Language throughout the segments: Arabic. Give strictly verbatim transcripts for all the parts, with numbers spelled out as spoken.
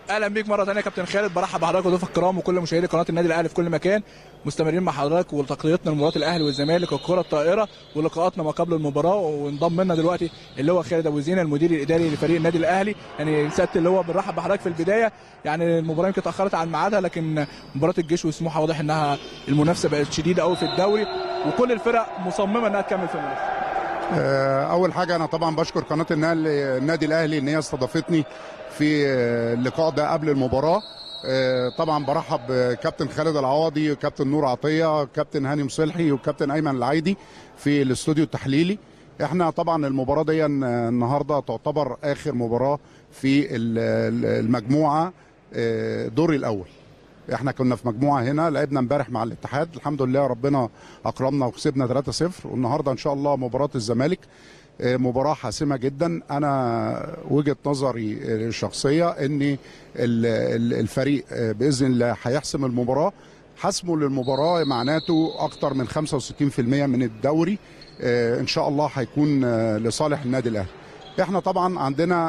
اهلا بيك مره ثانيه يا كابتن خالد، برحب بحضرتك وضيوف الكرام وكل مشاهدي قناه النادي الاهلي في كل مكان. مستمرين مع حضرتك وتغطيتنا لمباراه الاهلي والزمالك والكره الطائره ولقاءاتنا ما قبل المباراه. وانضم لنا دلوقتي اللي هو خالد ابو زينه المدير الاداري لفريق النادي الاهلي. يعني سياده اللي هو بنرحب بحضرتك في البدايه. يعني المباراه يمكن اتاخرت عن ميعادها، لكن مباراه الجيش وسموحه واضح انها المنافسه بقت شديده قوي في الدوري وكل الفرق مصممه انها تكمل في المنافسه. اول حاجه انا طبعا بشكر قناه النادي الاهلي ان هي استضافتني في اللقاء ده قبل المباراه. طبعا برحب بكابتن خالد العوضي وكابتن نور عطيه وكابتن هاني مصلحي وكابتن ايمن العايدي في الاستوديو التحليلي. احنا طبعا المباراه دي النهارده تعتبر اخر مباراه في المجموعه دور الاول. احنا كنا في مجموعه هنا، لعبنا امبارح مع الاتحاد، الحمد لله ربنا اكرمنا وكسبنا ثلاثة صفر، والنهارده ان شاء الله مباراه الزمالك مباراه حاسمه جدا. انا وجهه نظري الشخصيه ان الفريق باذن الله هيحسم المباراه. حسمه للمباراه معناته اكتر من خمسة وستين بالمئة من الدوري ان شاء الله هيكون لصالح النادي الاهلي. احنا طبعا عندنا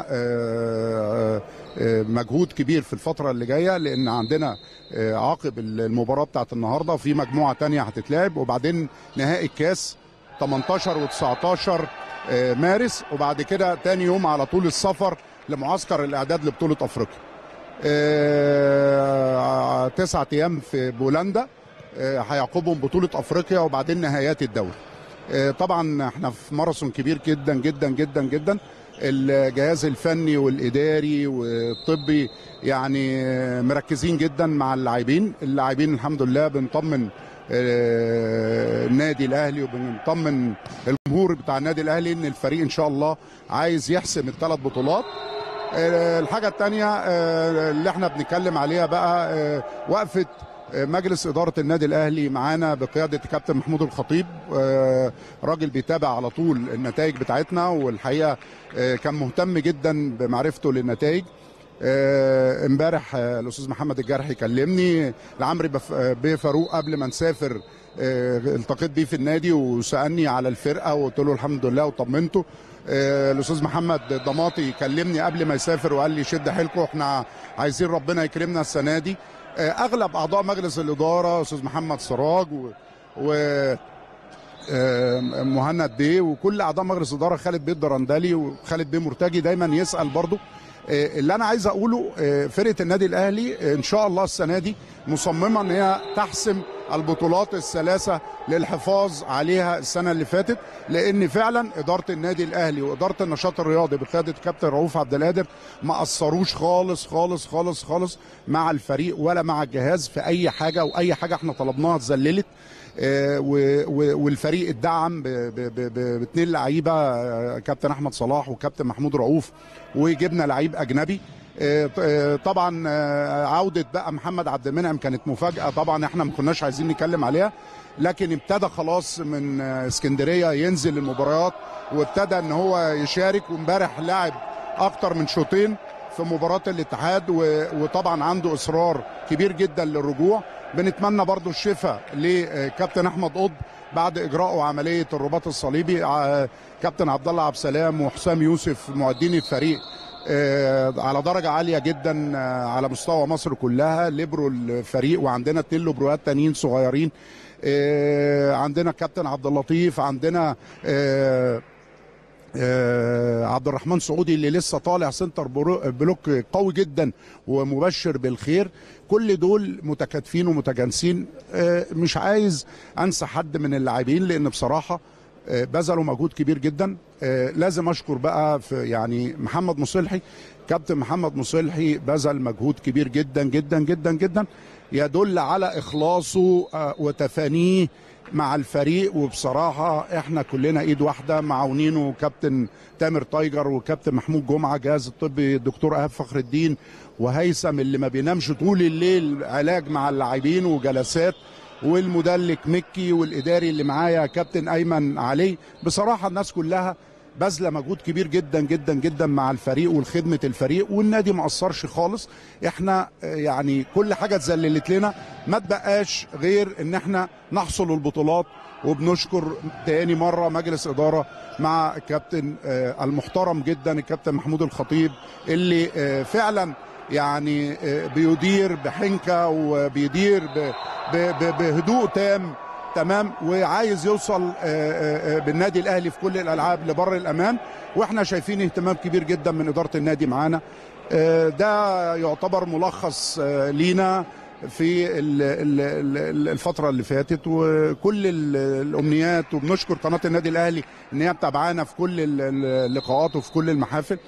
مجهود كبير في الفتره اللي جايه، لان عندنا عقب المباراه بتاعت النهارده في مجموعه تانية هتتلعب، وبعدين نهائي الكاس ثمانية عشر و19 مارس، وبعد كده تاني يوم على طول السفر لمعسكر الاعداد لبطوله افريقيا. تسعة ايام في بولندا هيعقبهم بطوله افريقيا وبعدين نهايات الدوري. طبعا احنا في ماراثون كبير جدا جدا جدا جدا. الجهاز الفني والاداري والطبي يعني مركزين جدا مع اللاعبين. اللاعبين الحمد لله بنطمن النادي الاهلي وبنطمن الجمهور بتاع النادي الاهلي ان الفريق ان شاء الله عايز يحسم الثلاث بطولات. الحاجه الثانيه اللي احنا بنتكلم عليها بقى وقفه مجلس إدارة النادي الأهلي معانا بقيادة كابتن محمود الخطيب، راجل بيتابع على طول النتائج بتاعتنا، والحقيقة كان مهتم جدا بمعرفته للنتائج. امبارح الأستاذ محمد الجرحي كلمني، العمري بيه فاروق قبل ما نسافر التقيت بيه في النادي وسألني على الفرقة وقلت له الحمد لله وطمنته. الأستاذ محمد ضماطي كلمني قبل ما يسافر وقال لي شد حيلكم، احنا عايزين ربنا يكرمنا السنة دي. اغلب اعضاء مجلس الاداره استاذ محمد سراج و, و... مهند بيه وكل اعضاء مجلس الاداره، خالد بيه الدرندلي وخالد بيه مرتجي دايما يسال برضو. اللي انا عايز اقوله فرقه النادي الاهلي ان شاء الله السنه دي مصممه ان هي تحسم البطولات الثلاثه للحفاظ عليها السنه اللي فاتت، لان فعلا اداره النادي الاهلي واداره النشاط الرياضي بقياده كابتن رؤوف عبد القادر ما قصروش خالص خالص خالص خالص مع الفريق ولا مع الجهاز في اي حاجه، واي حاجه احنا طلبناها اتذللت. والفريق اتدعم باثنين لعيبه، كابتن احمد صلاح وكابتن محمود رؤوف، وجبنا لعيب اجنبي. طبعا عوده بقى محمد عبد المنعم كانت مفاجاه، طبعا احنا ما كناش عايزين نتكلم عليها، لكن ابتدى خلاص من اسكندريه ينزل المباريات وابتدى ان هو يشارك، وامبارح لعب اكتر من شوطين في مباراه الاتحاد، وطبعا عنده اصرار كبير جدا للرجوع. بنتمنى برضو الشفاء لكابتن احمد قطب بعد اجراءه عمليه الرباط الصليبي. كابتن عبد الله عبد السلام وحسام يوسف معدين الفريق على درجه عاليه جدا على مستوى مصر كلها، ليبرو الفريق، وعندنا اتنين ليبروات تانيين صغيرين. عندنا كابتن عبد اللطيف، عندنا آه عبد الرحمن سعودي اللي لسه طالع سنتر بلوك قوي جدا ومبشر بالخير. كل دول متكاتفين ومتجانسين. آه مش عايز انسى حد من اللاعبين لان بصراحه آه بذلوا مجهود كبير جدا. آه لازم اشكر بقى في يعني محمد مصلحي، كابتن محمد مصلحي بذل مجهود كبير جدا جدا جدا جدا يدل على اخلاصه آه وتفانيه مع الفريق. وبصراحه احنا كلنا ايد واحده معاونينه، كابتن تامر تايجر وكابتن محمود جمعه، جهاز الطبي الدكتور ايهاب فخر الدين وهيثم اللي ما بينامش طول الليل علاج مع اللاعبين وجلسات، والمدلك مكي، والاداري اللي معايا كابتن ايمن علي. بصراحه الناس كلها بذله مجهود كبير جدا جدا جدا مع الفريق والخدمه الفريق، والنادي ما قصرش خالص. احنا يعني كل حاجه اتذللت لنا، ما تبقاش غير ان احنا نحصل البطولات. وبنشكر تاني مره مجلس اداره مع الكابتن المحترم جدا الكابتن محمود الخطيب اللي فعلا يعني بيدير بحنكه وبيدير بهدوء تام تمام، وعايز يوصل بالنادي الاهلي في كل الالعاب لبر الامان، واحنا شايفين اهتمام كبير جدا من اداره النادي معانا. ده يعتبر ملخص لينا في الفترة اللي فاتت وكل الأمنيات، وبنشكر قناة النادي الأهلي إن هي متابعانا في كل اللقاءات وفي كل المحافل.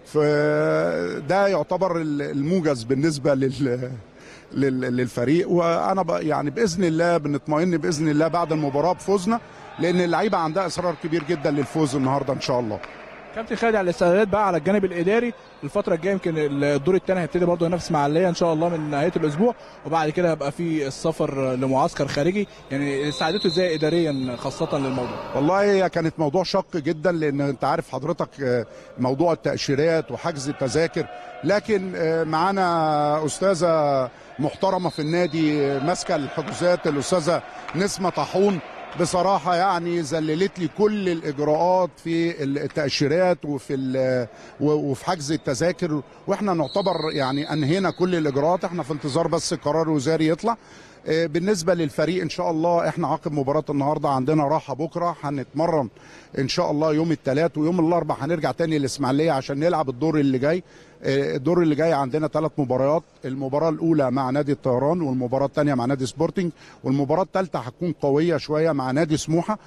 فده يعتبر الموجز بالنسبة لل للفريق، وانا يعني باذن الله بنطمئن باذن الله بعد المباراه بفوزنا، لان اللعيبه عندها اصرار كبير جدا للفوز النهارده ان شاء الله. كابتن خالد، على الاستعدادات بقى على الجانب الاداري الفتره الجايه، يمكن الدور الثاني هيبتدي برضه ينافس مع العليه ان شاء الله من نهايه الاسبوع، وبعد كده هيبقى في السفر لمعسكر خارجي، يعني استعدتوا ازاي اداريا خاصه للموضوع؟ والله هي كانت موضوع شق جدا، لان انت عارف حضرتك موضوع التاشيرات وحجز التذاكر، لكن معانا استاذه محترمه في النادي ماسكه الحجوزات، الاستاذه نسمه طاحون، بصراحه يعني ذللت لي كل الاجراءات في التاشيرات وفي وفي حجز التذاكر، واحنا نعتبر يعني انهينا كل الاجراءات، احنا في انتظار بس قرار وزاري يطلع. بالنسبه للفريق ان شاء الله احنا عقب مباراه النهارده عندنا راحه بكره، هنتمرن ان شاء الله يوم الثلاث، ويوم الاربعاء هنرجع تاني الاسماعيليه عشان نلعب الدور اللي جاي. الدور اللي جاي عندنا ثلاث مباريات، المباراه الاولى مع نادي الطيران، والمباراه الثانيه مع نادي سبورتنج، والمباراه الثالثه هتكون قويه شويه مع نادي سموحه.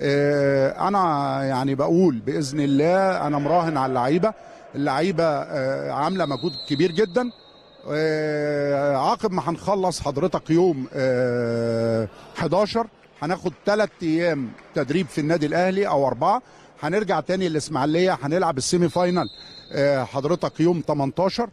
انا يعني بقول باذن الله انا مراهن على اللعيبه، اللعيبه عامله مجهود كبير جدا. عقب ما هنخلص حضرتك يوم حداشر هناخد ثلاث ايام تدريب في النادي الاهلي او اربعه، هنرجع تاني الاسماعيليه هنلعب السيمي فاينال حضرتك يوم تمنتاشر،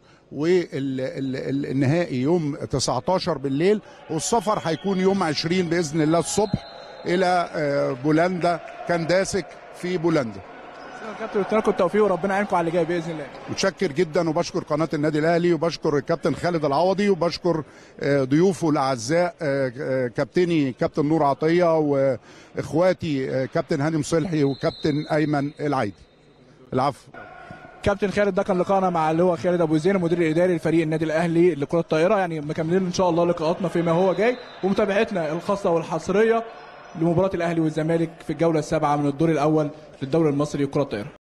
والنهائي يوم تسعتاشر بالليل، والسفر هيكون يوم عشرين باذن الله الصبح الى بولندا كنداسك في بولندا. كابتن قلت لكم التوفيق وربنا يعينكم على اللي جاي باذن الله. متشكر جدا، وبشكر قناه النادي الاهلي، وبشكر الكابتن خالد العوضي، وبشكر ضيوفه الاعزاء كابتني كابتن نور عطيه، واخواتي كابتن هاني مصلحي وكابتن ايمن العيدي. العفو. كابتن خالد، ده كان لقاءنا مع اللي هو خالد ابو زين المدير الاداري لفريق النادي الاهلي لكره الطائره، يعني مكملين ان شاء الله لقاءاتنا فيما هو جاي، ومتابعتنا الخاصه والحصريه لمباراه الاهلي والزمالك في الجوله السابعه من الدور الاول للدوري المصري لكره الطائره.